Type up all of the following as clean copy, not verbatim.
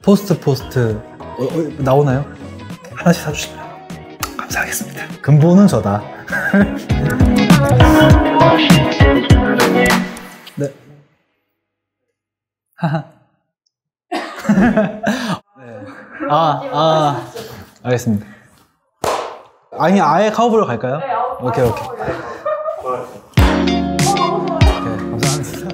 포스트 나오나요? 하나씩 사주시면 감사하겠습니다. 근본은 저다. 네. 하하. 네. 알겠습니다. 아니, 아예 카우보이로 갈까요? 네, 오케이. 감사합니다.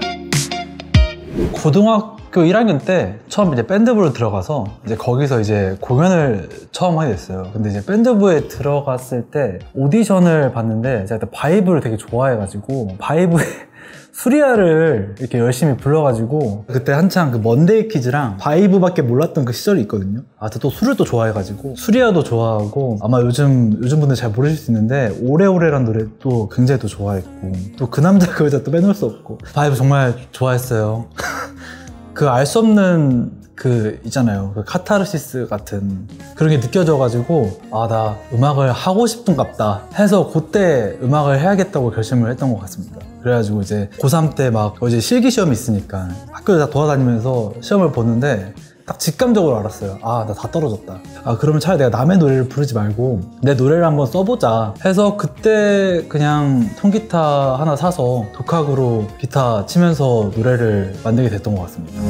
고등학교 1학년 때 처음 이제 밴드부로 들어가서 이제 거기서 이제 공연을 처음 하게 됐어요. 근데 이제 밴드부에 들어갔을 때 오디션을 봤는데 제가 그때 바이브를 되게 좋아해가지고 바이브에 수리아를 이렇게 열심히 불러가지고 그때 한창 그 먼데이 키즈랑 바이브밖에 몰랐던 그 시절이 있거든요. 또 술을 또 좋아해가지고 수리아도 좋아하고 아마 요즘 분들 잘 모르실 수 있는데 오래오래란 노래도 굉장히 또 좋아했고 또 그 남자 그 여자 또 빼놓을 수 없고 바이브 정말 좋아했어요. 그 알 수 없는 그 있잖아요, 그 카타르시스 같은 그런 게 느껴져가지고 나 음악을 하고 싶은갑다 해서 그때 음악을 해야겠다고 결심을 했던 것 같습니다. 그래가지고 이제 고3 때 막 이제 실기 시험이 있으니까 학교를 다 돌아다니면서 시험을 보는데 딱 직감적으로 알았어요. 나 다 떨어졌다. 그러면 차라리 내가 남의 노래를 부르지 말고 내 노래를 한번 써보자 해서 그때 그냥 통기타 하나 사서 독학으로 기타 치면서 노래를 만들게 됐던 것 같습니다.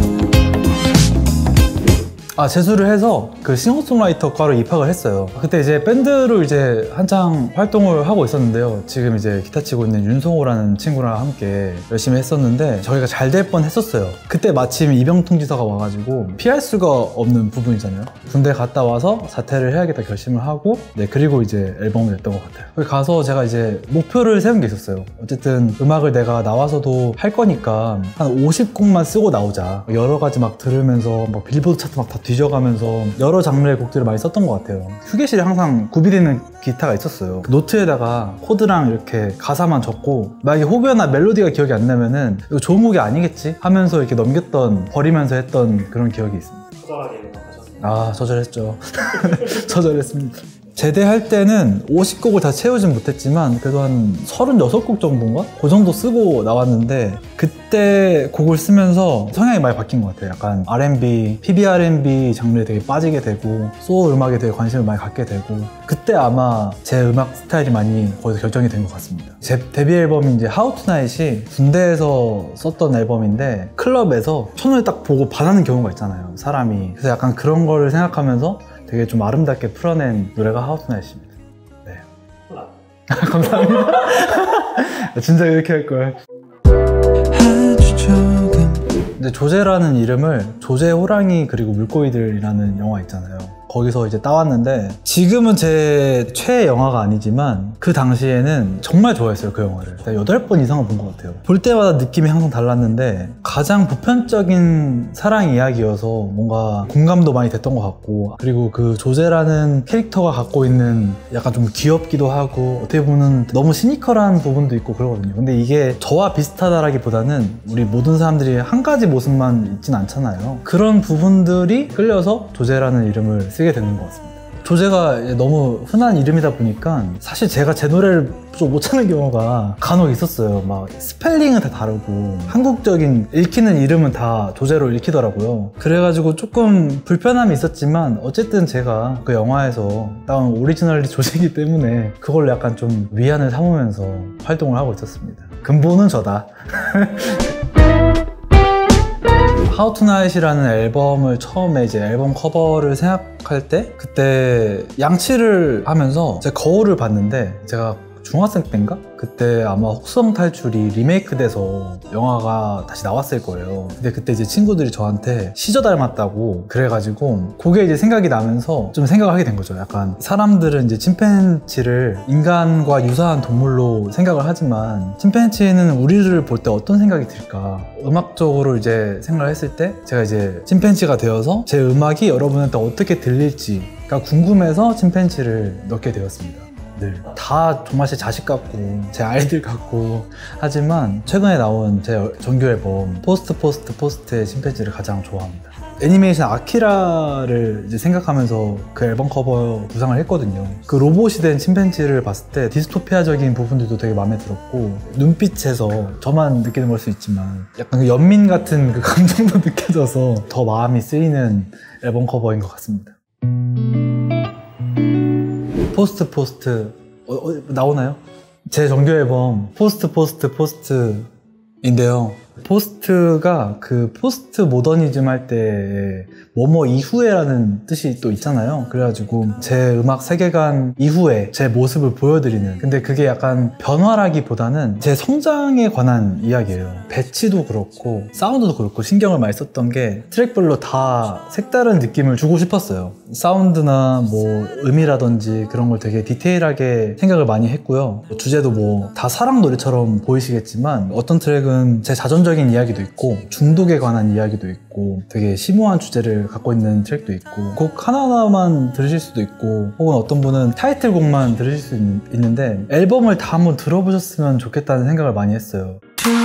재수를 해서 그 싱어송라이터과로 입학을 했어요. 그때 이제 밴드로 이제 한창 활동을 하고 있었는데요. 지금 이제 기타 치고 있는 윤성호라는 친구랑 함께 열심히 했었는데 저희가 잘 될 뻔 했었어요. 그때 마침 입영통지서가 와가지고 피할 수가 없는 부분이잖아요. 군대 갔다 와서 사퇴를 해야겠다 결심을 하고 그리고 이제 앨범을 냈던 것 같아요. 거기 가서 제가 이제 목표를 세운 게 있었어요. 어쨌든 음악을 내가 나와서도 할 거니까 한 50곡만 쓰고 나오자. 여러 가지 막 들으면서 막 빌보드 차트 막 다 뒤져가면서 여러 장르의 곡들을 많이 썼던 것 같아요. 휴게실에 항상 구비되는 기타가 있었어요. 그 노트에다가 코드랑 이렇게 가사만 적고 만약에 혹여나 멜로디가 기억이 안 나면은 이거 좋은 곡이 아니겠지 하면서 이렇게 넘겼던, 버리면서 했던 그런 기억이 있습니다. 처절하게 하셨습니다. 처절했죠. 처절했습니다. 제대할 때는 50곡을 다 채우진 못했지만 그래도 한 36곡 정도인가? 그 정도 쓰고 나왔는데 그때 곡을 쓰면서 성향이 많이 바뀐 것 같아요. 약간 R&B, PB R&B 장르에 되게 빠지게 되고 소울 음악에 되게 관심을 많이 갖게 되고 그때 아마 제 음악 스타일이 많이 거기서 결정이 된 것 같습니다. 제 데뷔 앨범인 이제 How Tonight이 군대에서 썼던 앨범인데 클럽에서 손을 딱 보고 반하는 경우가 있잖아요, 사람이. 그래서 약간 그런 거를 생각하면서 되게 좀 아름답게 풀어낸 노래가 How Tonight입니다. 네. 감사합니다. 진짜 이렇게 할걸. 근데 조제라는 이름을 조제 호랑이 그리고 물고기들이라는 영화 있잖아요. 거기서 이제 따왔는데 지금은 제 최애 영화가 아니지만 그 당시에는 정말 좋아했어요, 그 영화를. 8번 이상은 본 것 같아요. 볼 때마다 느낌이 항상 달랐는데 가장 보편적인 사랑 이야기여서 뭔가 공감도 많이 됐던 것 같고 그리고 그 조제라는 캐릭터가 갖고 있는 약간 좀 귀엽기도 하고 어떻게 보면 너무 시니컬한 부분도 있고 그러거든요. 근데 이게 저와 비슷하다라기보다는 우리 모든 사람들이 한 가지 모습만 있진 않잖아요. 그런 부분들이 끌려서 조제라는 이름을 쓰게 되는 것 같습니다. 조제가 너무 흔한 이름이다 보니까 사실 제가 제 노래를 좀 못 찾는 경우가 간혹 있었어요. 막 스펠링은 다 다르고 한국적인 읽히는 이름은 다 조제로 읽히더라고요. 그래가지고 조금 불편함이 있었지만 어쨌든 제가 그 영화에서 따온 오리지널리 조제이기 때문에 그걸 약간 좀 위안을 삼으면서 활동을 하고 있었습니다. 근본은 저다. How Tonight이라는 앨범을 처음에 이제 앨범 커버를 생각할 때 그때 양치를 하면서 제 거울을 봤는데 제가 중학생 때인가? 그때 아마 혹성 탈출이 리메이크 돼서 영화가 다시 나왔을 거예요. 근데 그때 이제 친구들이 저한테 시저 닮았다고 그래가지고 그게 이제 생각이 나면서 좀 생각을 하게 된 거죠. 약간 사람들은 이제 침팬지를 인간과 유사한 동물로 생각을 하지만 침팬지는 우리를 볼 때 어떤 생각이 들까? 음악적으로 이제 생각을 했을 때 제가 이제 침팬지가 되어서 제 음악이 여러분한테 어떻게 들릴지가 궁금해서 침팬지를 넣게 되었습니다. 다 정말 제 자식 같고 제 아이들 같고 하지만 최근에 나온 제 정규 앨범 포스트의 침팬지를 가장 좋아합니다. 애니메이션 아키라를 이제 생각하면서 그 앨범 커버 구상을 했거든요. 그 로봇이 된 침팬지를 봤을 때 디스토피아적인 부분들도 되게 마음에 들었고, 눈빛에서 저만 느끼는 걸 수 있지만 약간 그 연민 같은 그 감정도 느껴져서 더 마음이 쓰이는 앨범 커버인 것 같습니다. 포스트 나오나요? 제 정규 앨범 포스트인데요. 포스트가 그 포스트 모더니즘 할 때 뭐뭐 이후에라는 뜻이 또 있잖아요. 그래가지고 제 음악 세계관 이후에 제 모습을 보여드리는, 근데 그게 약간 변화라기보다는 제 성장에 관한 이야기예요. 배치도 그렇고 사운드도 그렇고 신경을 많이 썼던 게 트랙별로 다 색다른 느낌을 주고 싶었어요. 사운드나 뭐 음이라든지 그런 걸 되게 디테일하게 생각을 많이 했고요. 주제도 뭐 다 사랑 노래처럼 보이시겠지만 어떤 트랙은 제 자전적인 이야기도 있고 중독에 관한 이야기도 있고 되게 심오한 주제를 갖고 있는 트랙도 있고, 곡 하나하나만 들으실 수도 있고 혹은 어떤 분은 타이틀곡만 들으실 수 있는데 앨범을 다 한번 들어보셨으면 좋겠다는 생각을 많이 했어요.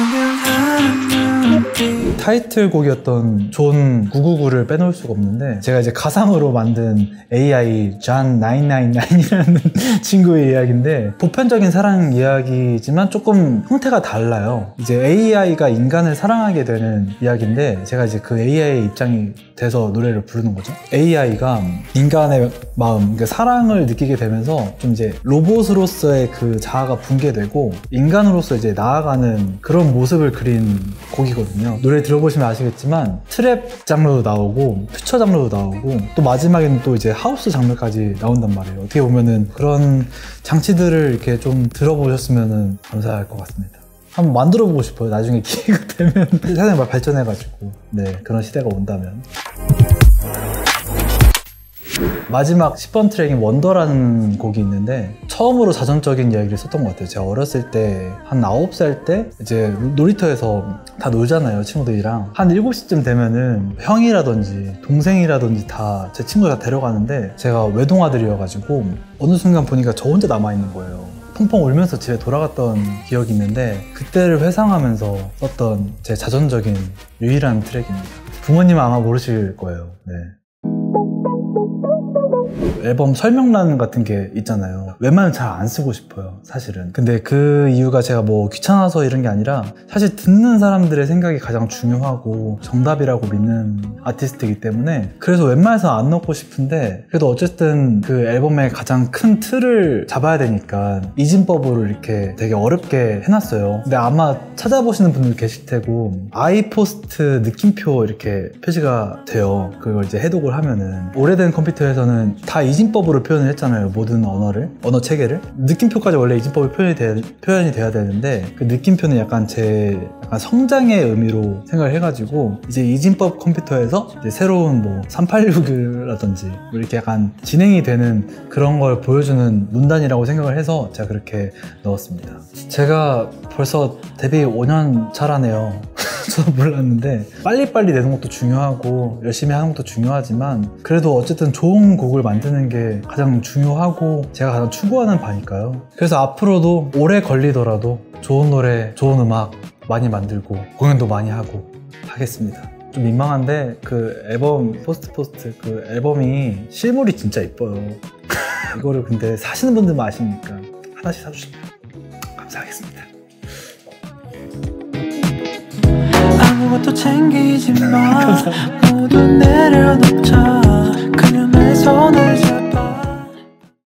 타이틀곡이었던 존 999를 빼놓을 수가 없는데, 제가 이제 가상으로 만든 AI 존 999이라는 친구의 이야기인데, 보편적인 사랑 이야기지만 조금 형태가 달라요. 이제 AI가 인간을 사랑하게 되는 이야기인데, 제가 이제 그 AI의 입장이 돼서 노래를 부르는 거죠. AI가 인간의 마음, 그러니까 사랑을 느끼게 되면서 좀 이제 로봇으로서의 그 자아가 붕괴되고 인간으로서 이제 나아가는 그런 모습을 그린 곡이거든요. 노래 들어보시면 아시겠지만 트랩 장르도 나오고 퓨처 장르도 나오고 또 마지막에는 또 이제 하우스 장르까지 나온단 말이에요. 어떻게 보면은 그런 장치들을 이렇게 좀 들어보셨으면 감사할 것 같습니다. 한번 만들어보고 싶어요. 나중에 기회가 되면 세상이 막 발전해가지고 그런 시대가 온다면. 마지막 10번 트랙인 원더라는 곡이 있는데, 처음으로 자전적인 이야기를 썼던 것 같아요. 제가 어렸을 때 한 9살 때 이제 놀이터에서 다 놀잖아요, 친구들이랑. 한 7시쯤 되면은 형이라든지 동생이라든지 다 제 친구들 다 데려가는데, 제가 외동아들이어가지고 어느 순간 보니까 저 혼자 남아있는 거예요. 펑펑 울면서 집에 돌아갔던 기억이 있는데, 그때를 회상하면서 썼던 제 자전적인 유일한 트랙입니다. 부모님은 아마 모르실 거예요. 앨범 설명란 같은 게 있잖아요. 웬만하면 잘 안 쓰고 싶어요, 사실은. 근데 그 이유가 제가 뭐 귀찮아서 이런 게 아니라, 사실 듣는 사람들의 생각이 가장 중요하고 정답이라고 믿는 아티스트이기 때문에, 그래서 웬만해서 안 넣고 싶은데, 그래도 어쨌든 그 앨범의 가장 큰 틀을 잡아야 되니까 이진법으로 이렇게 되게 어렵게 해놨어요. 근데 아마 찾아보시는 분들 계실 테고, 아이포스트 느낌표 이렇게 표시가 돼요. 그걸 이제 해독을 하면은. 오래된 컴퓨터에서는 다 이진법으로 표현을 했잖아요, 모든 언어 체계를. 느낌표까지 원래 이진법이 표현이 돼야 되는데, 그 느낌표는 약간 제 성장의 의미로 생각을 해가지고, 이제 이진법 컴퓨터에서 이제 새로운 뭐 386이라든지 이렇게 약간 진행이 되는 그런 걸 보여주는 문단이라고 생각을 해서 제가 그렇게 넣었습니다. 제가 벌써 데뷔 5년 차라네요. 저도 몰랐는데, 빨리빨리 내는 것도 중요하고 열심히 하는 것도 중요하지만, 그래도 어쨌든 좋은 곡을 만드는 게 가장 중요하고 제가 가장 추구하는 바니까요. 그래서 앞으로도 오래 걸리더라도 좋은 노래, 좋은 음악 많이 만들고 공연도 많이 하고 하겠습니다. 좀 민망한데 그 앨범 포스트 그 앨범이 실물이 진짜 이뻐요. 이거를 근데 사시는 분들만 아시니까 하나씩 사주시면 감사하겠습니다. 아무것도 챙기지 마. 모두 내려놓자. 그녀 내 손을 잡아.